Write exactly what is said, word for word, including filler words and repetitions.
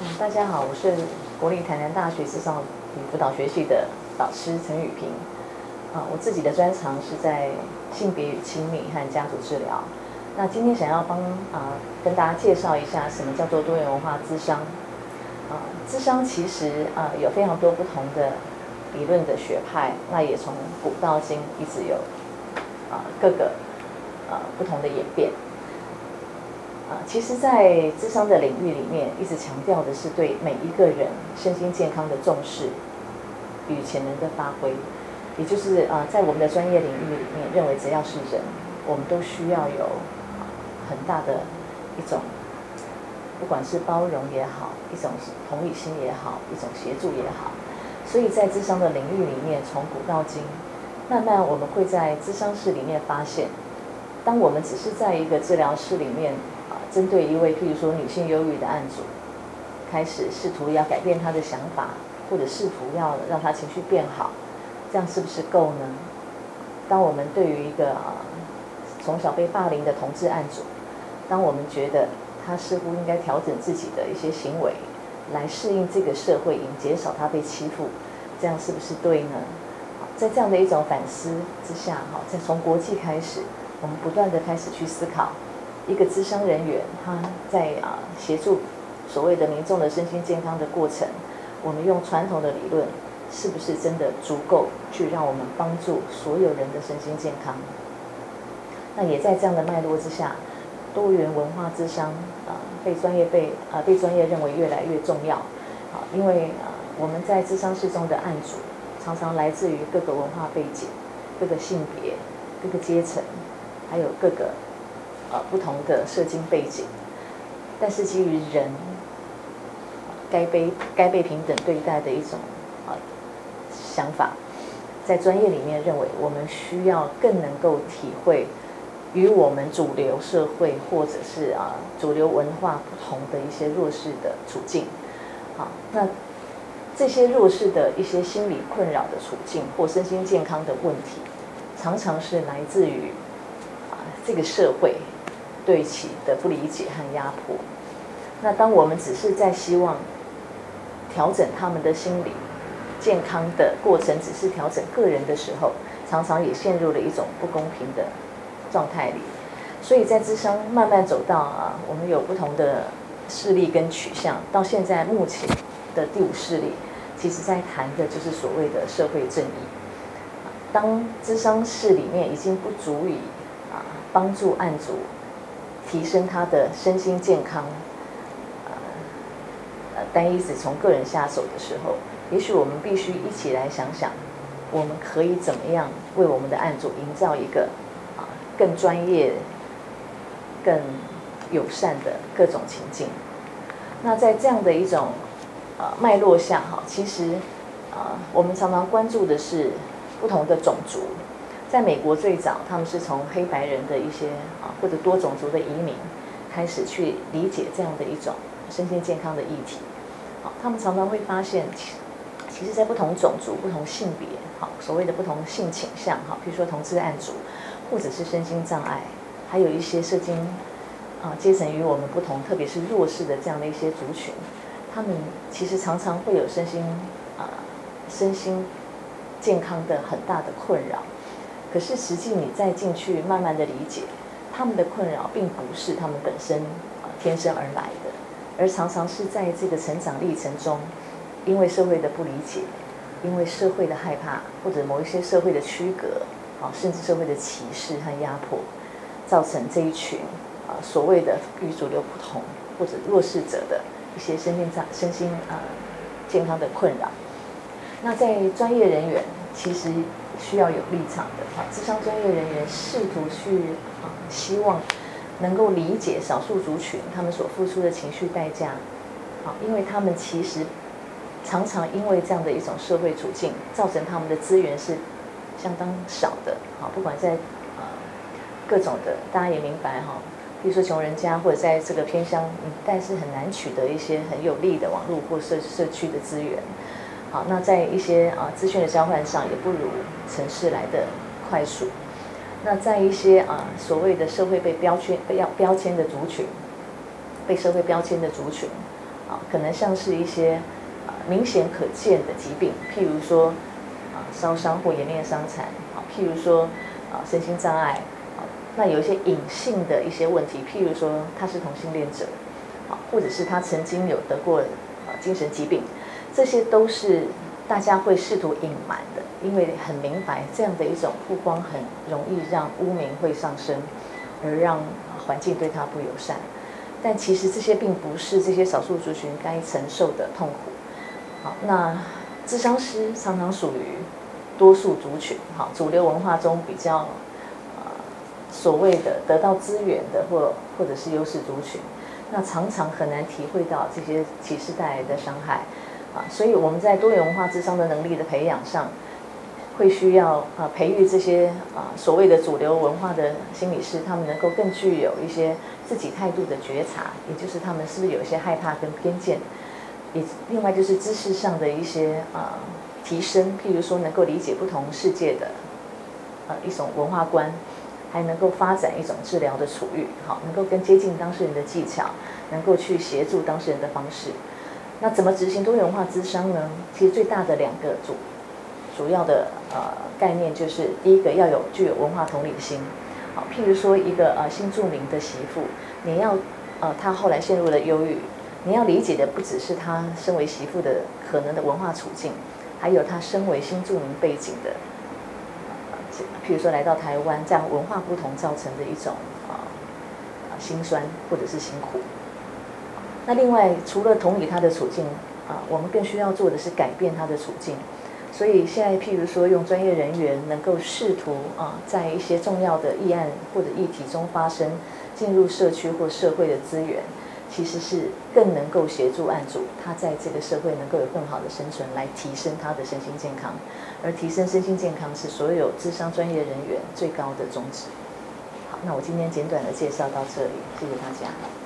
嗯，大家好，我是国立台南大学智商与辅导学系的导师陈雨萍。啊，我自己的专长是在性别与亲密和家族治疗。那今天想要帮啊跟大家介绍一下什么叫做多元文化咨商。啊，咨商其实啊有非常多不同的理论的学派，那也从古到今一直有啊各个呃不同的演变。啊，其实，在諮商的领域里面，一直强调的是对每一个人身心健康的重视与潜能的发挥，也就是啊，在我们的专业领域里面，认为只要是人，我们都需要有很大的一种，不管是包容也好，一种同理心也好，一种协助也好。所以在諮商的领域里面，从古到今，慢慢我们会在諮商室里面发现，当我们只是在一个治疗室里面。针对一位譬如说女性忧郁的案主，开始试图要改变她的想法，或者试图要让她情绪变好，这样是不是够呢？当我们对于一个呃从小被霸凌的同志案主，当我们觉得他似乎应该调整自己的一些行为，来适应这个社会，以减少他被欺负，这样是不是对呢？在这样的一种反思之下，哈，在从国际开始，我们不断的开始去思考。一个諮商人员，他在啊协助所谓的民众的身心健康的过程，我们用传统的理论，是不是真的足够去让我们帮助所有人的身心健康？那也在这样的脉络之下，多元文化諮商啊被专业被啊被专业认为越来越重要啊，因为啊我们在諮商室中的案主，常常来自于各个文化背景、各个性别、各个阶层，还有各个。呃，不同的社经背景，但是基于人该被该被平等对待的一种呃想法，在专业里面认为，我们需要更能够体会与我们主流社会或者是啊、呃、主流文化不同的一些弱势的处境。好，那这些弱势的一些心理困扰的处境或身心健康的问题，常常是来自于啊、呃、这个社会。对其的不理解和压迫，那当我们只是在希望调整他们的心理健康的过程，只是调整个人的时候，常常也陷入了一种不公平的状态里。所以在諮商慢慢走到啊，我们有不同的势力跟取向，到现在目前的第五势力，其实在谈的就是所谓的社会正义。当諮商室里面已经不足以啊帮助案主。提升他的身心健康，呃，单一只从个人下手的时候，也许我们必须一起来想想，我们可以怎么样为我们的案主营造一个啊更专业、更友善的各种情境。那在这样的一种呃脉络下，哈，其实啊、呃，我们常常关注的是不同的种族。在美国最早，他们是从黑白人的一些啊或者多种族的移民开始去理解这样的一种身心健康的议题。好，他们常常会发现，其实，在不同种族、不同性别，好所谓的不同性倾向，好，比如说同志案主，或者是身心障碍，还有一些社经啊阶层与我们不同，特别是弱势的这样的一些族群，他们其实常常会有身心啊身心健康的很大的困扰。可是实际你再进去慢慢的理解，他们的困扰并不是他们本身啊天生而来的，而常常是在这个成长历程中，因为社会的不理解，因为社会的害怕，或者某一些社会的区隔，啊甚至社会的歧视和压迫，造成这一群啊所谓的与主流不同或者弱势者的一些身心障身心啊健康的困扰。那在专业人员其实。需要有立场的啊，諮商专业人员试图去啊，希望能够理解少数族群他们所付出的情绪代价，啊，因为他们其实常常因为这样的一种社会处境，造成他们的资源是相当少的，啊，不管在啊各种的，大家也明白哈，比如说穷人家或者在这个偏乡，但是很难取得一些很有利的网络或社社区的资源。好，那在一些啊资讯的交换上也不如城市来的快速。那在一些啊所谓的社会被标签、被要标签的族群，被社会标签的族群， 啊，可能像是一些啊明显可见的疾病，譬如说啊烧伤或颜面伤残，啊，譬如说啊身心障碍，啊，那有一些隐性的一些问题，譬如说他是同性恋者，啊，或者是他曾经有得过啊精神疾病，这些都是大家会试图隐瞒的，因为很明白这样的一种曝光很容易让污名会上升，而让环境对他不友善。但其实这些并不是这些少数族群该承受的痛苦。好，那咨商师常常属于多数族群，好，主流文化中比较呃所谓的得到资源的或或者是优势族群，那常常很难体会到这些歧视带来的伤害啊，所以我们在多元文化咨商的能力的培养上，会需要啊培育这些啊所谓的主流文化的心理师，他们能够更具有一些自己态度的觉察，也就是他们是不是有一些害怕跟偏见，也另外就是知识上的一些啊提升，譬如说能够理解不同世界的呃一种文化观，还能够发展一种治疗的处遇，好，能够更接近当事人的技巧，能够去协助当事人的方式。那怎么执行多元文化咨商呢？其实最大的两个主主要的呃概念就是，第一个要有具有文化同理心。好，譬如说一个呃新住民的媳妇，你要呃她后来陷入了忧郁，你要理解的不只是她身为媳妇的可能的文化处境，还有她身为新住民背景的，呃，譬如说来到台湾这样文化不同造成的一种呃辛酸或者是辛苦。那另外除了同理她的处境啊、呃，我们更需要做的是改变她的处境。所以现在，譬如说，用专业人员能够试图啊，在一些重要的议案或者议题中发生，进入社区或社会的资源，其实是更能够协助案主他在这个社会能够有更好的生存，来提升他的身心健康。而提升身心健康是所有諮商专业人员最高的宗旨。好，那我今天简短的介绍到这里，谢谢大家。